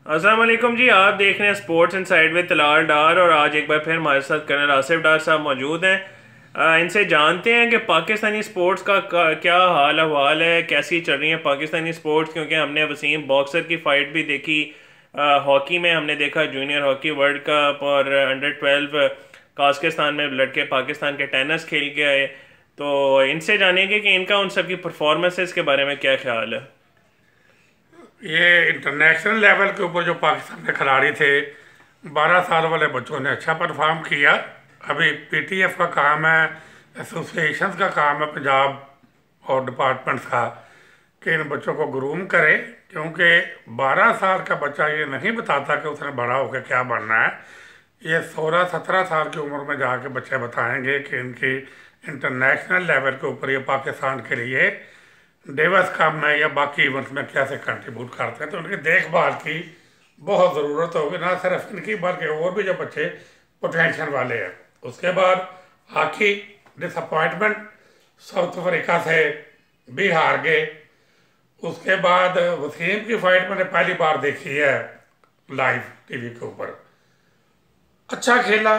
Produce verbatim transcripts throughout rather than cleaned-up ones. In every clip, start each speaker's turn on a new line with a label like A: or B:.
A: अस्सलाम वालेकुम जी। आप देख रहे हैं sports inside with Talal Dar और आज एक बार फिर हमारे साथ कर्नल आसिफ डार साहब मौजूद हैं। अ, इनसे जानते हैं कि पाकिस्तानी स्पोर्ट्स का, का क्या हाल अहवाल है, कैसी चल रही है पाकिस्तानी स्पोर्ट्स। क्योंकि हमने वसीम बॉक्सर की फ़ाइट भी देखी, हॉकी में हमने देखा जूनियर हॉकी वर्ल्ड कप, और अंडर ट्वेल्व काज़किस्तान में लड़के पाकिस्तान के टेनिस खेल के आए। तो इनसे जानेंगे कि इनका उन सब की परफॉर्मेंसेस के बारे में क्या ख्याल है।
B: ये इंटरनेशनल लेवल के ऊपर जो पाकिस्तान के खिलाड़ी थे, बारह साल वाले बच्चों ने अच्छा परफॉर्म किया। अभी पीटीएफ का काम है, एसोसिएशन का काम है पंजाब और डिपार्टमेंट्स का, कि इन बच्चों को ग्रूम करे। क्योंकि बारह साल का बच्चा ये नहीं बताता कि उसने बड़ा होकर क्या बनना है। ये सोलह सत्रह साल की उम्र में जाके बच्चे बताएंगे कि इनकी इंटरनेशनल लेवल के ऊपर ये पाकिस्तान के लिए डेवस कप में या बाकी इवेंट्स में कैसे कंट्रीब्यूट करते हैं। तो उनकी देखभाल की बहुत ज़रूरत होगी, ना सिर्फ इनकी बल्कि और भी जो बच्चे पोटेंशियल वाले हैं। उसके बाद हॉकी डिसअपॉइंटमेंट, साउथ अफ्रीका से भी हार गए। उसके बाद वसीम की फाइट मैंने पहली बार देखी है लाइव टीवी के ऊपर। अच्छा खेला,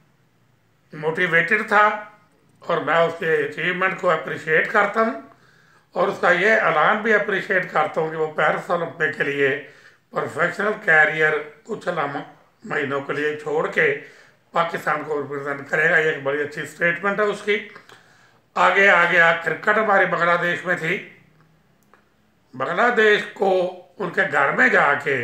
B: मोटिवेटेड था, और मैं उसके अचीवमेंट को अप्रिशिएट करता हूँ। और उसका ये ऐलान भी अप्रिशिएट करता हूँ कि वो पेरिस ओलंपिक के लिए प्रोफेशनल कैरियर कुछ लम- महीनों के लिए छोड़ के पाकिस्तान को रिप्रेजेंट करेगा। ये एक बड़ी अच्छी स्टेटमेंट है उसकी। आगे आगे आ क्रिकेट हमारी बांग्लादेश में थी। बांग्लादेश को उनके घर में जाके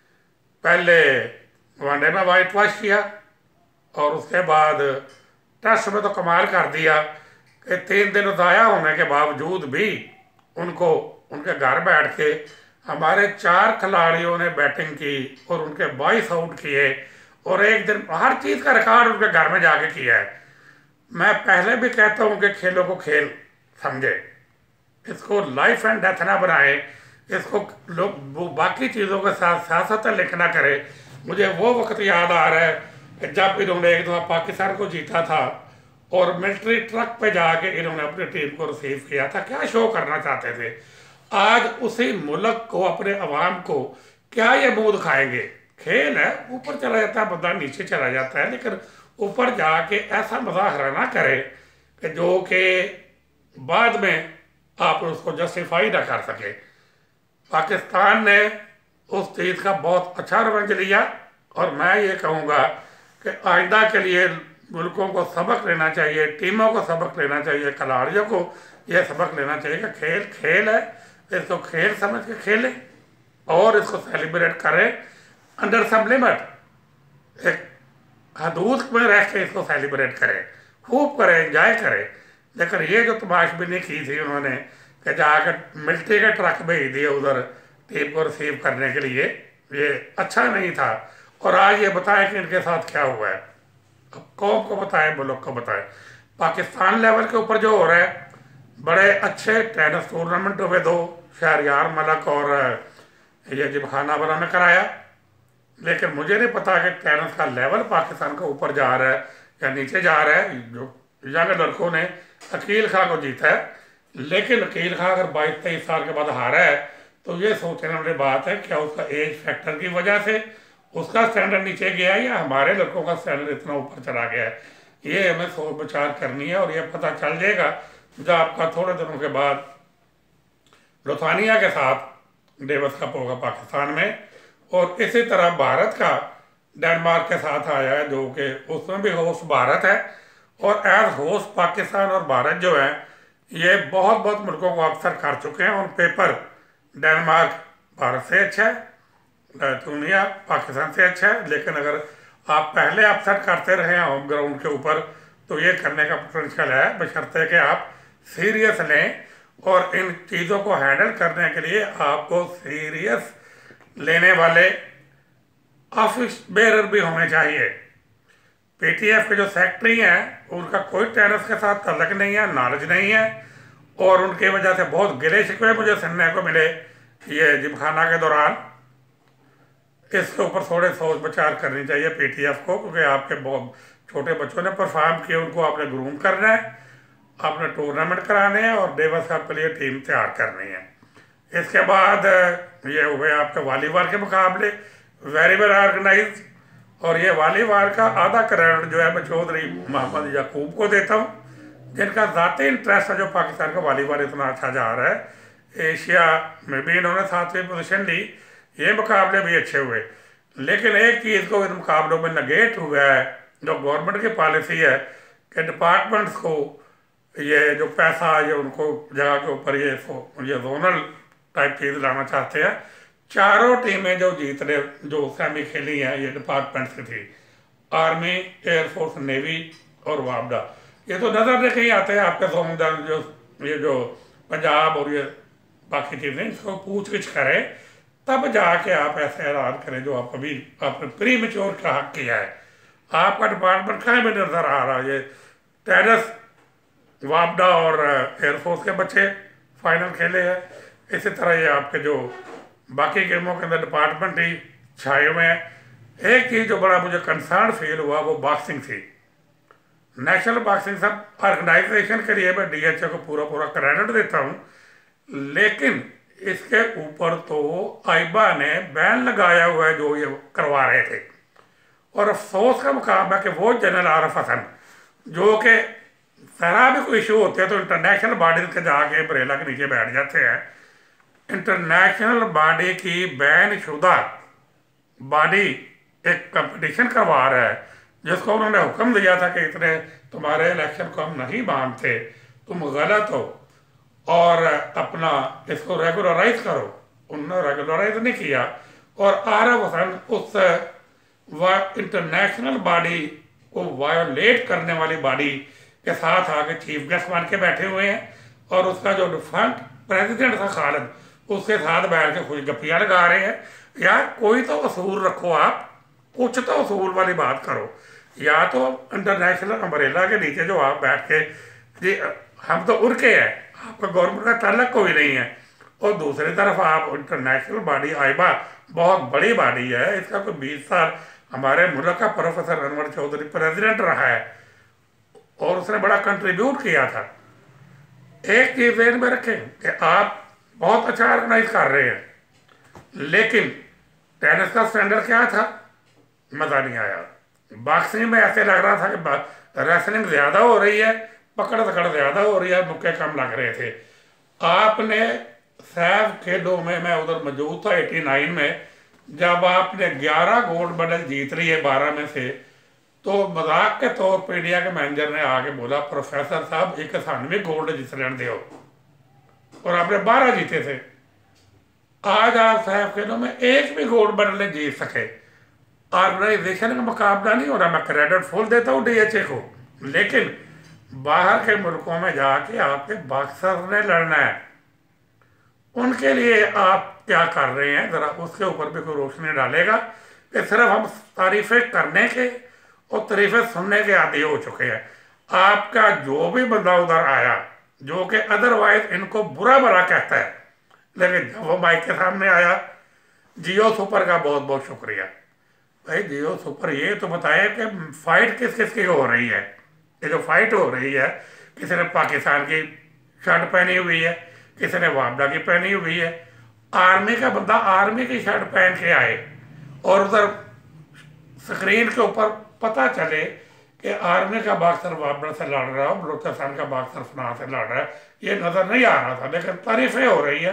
B: पहले वनडे में वाइट वॉश किया, और उसके बाद टेस्ट में तो कमाल कर दिया कि तीन दिन ज़ाया होने के बावजूद भी उनको उनके घर बैठ के हमारे चार खिलाड़ियों ने बैटिंग की और उनके बाईस आउट किए, और एक दिन हर चीज़ का रिकॉर्ड उनके घर में जाके किया है। मैं पहले भी कहता हूँ कि खेलों को खेल समझे, इसको लाइफ एंड डेथ ना बनाए, इसको लोग वो बाकी चीज़ों के साथ सियासत लिखना करे। मुझे वो वक्त याद आ रहा है कि जब इन्होंने एक दफ़ा पाकिस्तान को जीता था और मिलिट्री ट्रक पे जाके इन्होंने अपनी टीम को रिसीव किया था। क्या शो करना चाहते थे। आज उसी मुल्क को, अपने अवाम को क्या ये मुंह दिखाएंगे। खेल है, ऊपर चला जाता है बंदा, नीचे चला जाता है, लेकिन ऊपर जाके ऐसा मुजाहरा ना करे कि जो कि बाद में आप उसको जस्टिफाई ना कर सके। पाकिस्तान ने उस चीज़ का बहुत अच्छा रवंज लिया, और मैं ये कहूँगा कि आइंदा के लिए मुल्कों को सबक लेना चाहिए, टीमों को सबक लेना चाहिए, खिलाड़ियों को यह सबक लेना चाहिए कि खेल खेल है, इसको खेल समझ के खेलें और इसको सेलिब्रेट करें अंडर सम लिमिट। एक हदूद में रह के इसको सेलिब्रेट करें, खूब करें, एंजॉय करें। लेकिन ये जो तमाशबीनी की थी उन्होंने कि जाकर मिलिट्री के ट्रक भेज दिए उधर टीम को रिसीव करने के लिए, ये अच्छा नहीं था। और आज ये बताएं कि इनके साथ क्या हुआ है। अब कौम को बताएं, मुल्क को बताएं। पाकिस्तान लेवल के ऊपर जो हो रहा है, बड़े अच्छे टेनिस टूर्नामेंट हुए दो, शहरयार मलक और ये जिमखाना वाला ने कराया। लेकिन मुझे नहीं पता कि टेनिस का लेवल पाकिस्तान का ऊपर जा रहा है या नीचे जा रहा है। जो यंग लड़कों ने अकील खां को जीता है, लेकिन अकील खां अगर बाईस तेईस साल के बाद हारा है तो ये सोचने वाली बात है, क्या उसका एज फैक्टर की वजह से उसका स्टैंडर्ड नीचे गया है या हमारे लड़कों का स्टैंडर्ड इतना ऊपर चला गया है। ये हमें सोच विचार करनी है, और ये पता चल जाएगा जब आपका थोड़े दिनों के बाद लोथानिया के साथ डेविस कप होगा पाकिस्तान में। और इसी तरह भारत का डेनमार्क के साथ आया है, जो कि उसमें भी होस्ट भारत है। और एज होस्ट पाकिस्तान और भारत जो है, ये बहुत बहुत मुल्कों को अक्सर कर चुके हैं। और पेपर डेनमार्क भारत से अच्छा है, दुनिया पाकिस्तान से अच्छा है। लेकिन अगर आप पहले अपसेट करते रहे होम ग्राउंड के ऊपर, तो ये करने का पोटेंशियल है, बशर्ते कि आप सीरियस लें। और इन चीज़ों को हैंडल करने के लिए आपको सीरियस लेने वाले ऑफिस बेरर भी होने चाहिए। पीटीएफ के जो सेक्रेटरी हैं, उनका कोई टेनिस के साथ तल्लक नहीं है, नॉलेज नहीं है, और उनकी वजह से बहुत गिले शिकवे मुझे सुनने को मिले ये जिमखाना के दौरान। इसके ऊपर थोड़े सोच विचार करनी चाहिए पीटीएफ को, क्योंकि आपके बहुत छोटे बच्चों ने परफॉर्म किए, उनको आपने ग्रूम करना है, आपने टूर्नामेंट कराने हैं और डेविस कप के लिए टीम तैयार करनी है। इसके बाद ये हुए आपके वॉलीबॉल के मुकाबले। Very well organise. और ये वालीबाल का आधा क्रेडिट जो है मैं चौधरी मोहम्मद याकूब को देता हूँ, जिनका ज़ाती इंटरेस्ट है जो पाकिस्तान का वालीबाल इतना अच्छा जा रहा है। एशिया में भी इन्होंने सातवीं पोजीशन ली, ये मुकाबले भी अच्छे हुए। लेकिन एक चीज़ को इन मुकाबलों में नगेट हुआ है, जो गवर्नमेंट की पॉलिसी है कि डिपार्टमेंट्स को ये जो पैसा ये उनको जगह के ऊपर ये ये जोनल टाइप चीज़ लाना चाहते हैं। चारों टीमें जो जीतने जो सेमी खेली हैं ये डिपार्टमेंट से थी, आर्मी, एयरफोर्स, नेवी और वापडा। ये तो नज़र नहीं कहीं आते हैं आपके सोमदान जो ये जो पंजाब और ये बाकी चीज़ें, इसको पूछ गिछ करें तब जाके आप ऐसे ऐलान करें जो आप अभी आपने प्री मेच्योर का हक किया है। आपका डिपार्टमेंट कहीं भी नज़र आ रहा है। ये टेनिस वापडा और एयरफोर्स के बच्चे फाइनल खेले हैं, इसी तरह ये आपके जो बाकी गेमों के अंदर डिपार्टमेंट ही छाए हुए हैं। एक चीज़ जो बड़ा मुझे कंसर्न फील हुआ वो बॉक्सिंग थी। नेशनल बॉक्सिंग सब ऑर्गेनाइजेशन के लिए मैं डीएचए को पूरा पूरा क्रेडिट देता हूँ, लेकिन इसके ऊपर तो आइबा ने बैन लगाया हुआ है जो ये करवा रहे थे। और अफसोस का मुकाम है कि वो जनरल आरफ हसन जो कि जरा भी कोई इशू होते हैं तो इंटरनेशनल बॉडीज के जाके अम्ब्रेला के नीचे बैठ जाते हैं। इंटरनेशनल बॉडी की बैन शुदा बॉडी एक कंपटीशन करवा रहा है जिसको उन्होंने हुक्म दिया था कि इतने तुम्हारे इलेक्शन को हम नहीं मानते, तुम गलत हो और अपना इसको रेगुलराइज करो। उन्होंने रेगुलराइज नहीं किया और आरफ हसन उस इंटरनेशनल बॉडी को वायोलेट करने वाली बॉडी के साथ आके चीफ गेस्ट बन के बैठे हुए हैं। और उसका जो डिफरेंट प्रेसिडेंट था खालिद, उसके साथ बैठ के खुश गप्पियाँ लगा रहे हैं। यार कोई तो असूल रखो, आप कुछ तो असूल वाली बात करो। या तो इंटरनेशनल अम्ब्रेला के नीचे जो आप बैठ के जी हम तो उड़ के हैं, आपका गवर्नमेंट का ताल्लुक कोई नहीं है, और दूसरी तरफ आप इंटरनेशनल बॉडी आइबा बहुत बड़ी बॉडी है, इसका कोई बीस साल हमारे मुल्क का प्रोफेसर अनवर चौधरी प्रेसिडेंट रहा है और उसने बड़ा कंट्रीब्यूट किया था। एक चीज़ ध्यान में रखें कि आप बहुत अच्छा ऑर्गेनाइज कर रहे हैं, लेकिन टेनिस का स्टैंडर्ड क्या था, मज़ा नहीं आया। बॉक्सिंग में ऐसे लग रहा था कि रेसलिंग ज़्यादा हो रही है, पकड़ पकड़ ज़्यादा हो रही है, मुक्के कम लग रहे थे। आपने सैफ खेलों में, मैं उधर मौजूद था एटी नाइन में, जब आपने ग्यारह गोल्ड मेडल जीत रही है बारह में से, तो मजाक के तौर पर इंडिया के मैनेजर ने आके बोला प्रोफेसर साहब एक असानवे गोल्ड जीत लेने दो, और आपने बारह जीते थे। आज आप सैफ खेलों में एक भी गोल्ड मेडल नहीं जीत सके। ऑर्गेनाइजेशन का मुकाबला नहीं हो रहा, मैं क्रेडिट फुल देता हूँ डीएचए को, लेकिन बाहर के मुल्कों में जाके आपके बॉक्सर ने लड़ना है, उनके लिए आप क्या कर रहे हैं ज़रा उसके ऊपर भी कोई रोशनी डालेगा कि सिर्फ हम तारीफ़ें करने के और तारीफ़ें सुनने के आदी हो चुके हैं। आपका जो भी बंदा उधर आया जो कि अदरवाइज इनको बुरा भला कहता है, लेकिन जब वो माइक के सामने आया, जियो सुपर का बहुत बहुत शुक्रिया भाई। जियो सुपर ये तो बताए कि फाइट किस किस की हो रही है। ये जो फाइट हो रही है, किसी ने पाकिस्तान की शर्ट पहनी हुई है, किसी ने वापडा की पहनी हुई है। आर्मी का बंदा आर्मी की शर्ट पहन के आए और उधर स्क्रीन के ऊपर पता चले कि आर्मी का बॉक्सर वापडा से लड़ रहा है, बलूचिस्तान का बॉक्सर फना से लड़ रहा है, ये नज़र नहीं आ रहा था, लेकिन तारीफें हो रही है।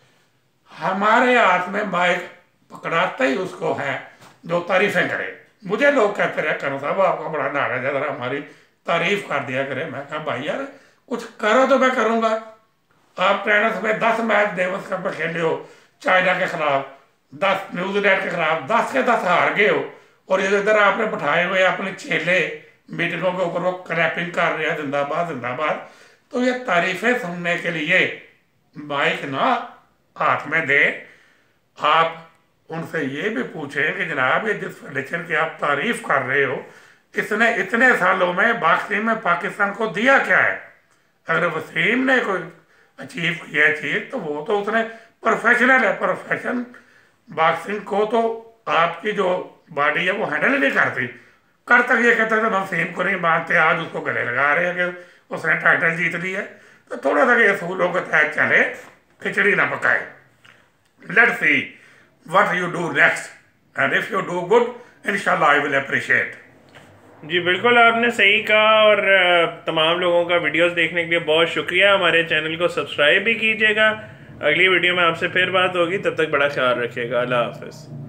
B: हमारे हाथ में माइक पकड़ाते ही उसको है जो तारीफें करे। मुझे लोग कहते रहे करो साहब आपका बड़ा नाराज है, जरा हमारी तारीफ कर दिया करे। मैं कहा भाई यार कुछ करो तो मैं करूँगा। आप टेनिस में दस मैच डेविस कप में खेले हो चाइना के खिलाफ, दस न्यूजीलैंड के खिलाफ, दस के दस हार गए हो, और ये इधर आपने बिठाए हुए अपने चेले मीटिंगों के ऊपर वो क्लैपिंग कर रहे हैं जिंदाबाद जिंदाबाद। तो ये तारीफें सुनने के लिए माइक ना हाथ में दे, आप उनसे ये भी पूछें कि जनाब ये जिस फेडरेशन की आप तारीफ कर रहे हो, इसने इतने सालों में बॉक्सिंग में पाकिस्तान को दिया क्या है। अगर वसीम ने कोई अचीव किया चीज तो वो तो उसने प्रोफेशनल है, प्रोफेशन बॉक्सिंग को तो आपकी जो बॉडी है वो हैंडल ही नहीं करती। कर तक ये कहते थे वसीम को नहीं मानते, आज उसको गले लगा रहे हैं कि उसने टाइटल जीत ली है। तो थोड़ा सा ये असूलों के तहत चले, खिचड़ी ना पकाए। Let's see what you do next. And if you do good इंशाल्लाह आई विल अप्रिशिएट।
A: जी बिल्कुल, आपने सही कहा। और तमाम लोगों का वीडियोस देखने के लिए बहुत शुक्रिया। हमारे चैनल को सब्सक्राइब भी कीजिएगा। अगली वीडियो में आपसे फिर बात होगी, तब तक बड़ा ख्याल रखिएगा। अल्लाह हाफिज़।